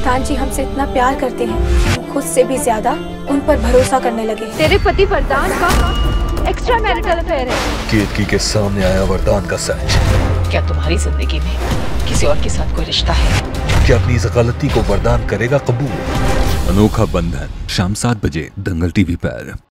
फरदान जी हमसे इतना प्यार करते हैं, खुद से भी ज्यादा उन पर भरोसा करने लगे। तेरे पति वरदान का एक्स्ट्रा मैरिटल अफेयर है। केतकी के सामने आया वरदान का सच। क्या तुम्हारी जिंदगी में किसी और के साथ कोई रिश्ता है? क्या अपनी इस गलती को वरदान करेगा कबूल? अनोखा बंधन शाम 7 बजे दंगल टीवी पर।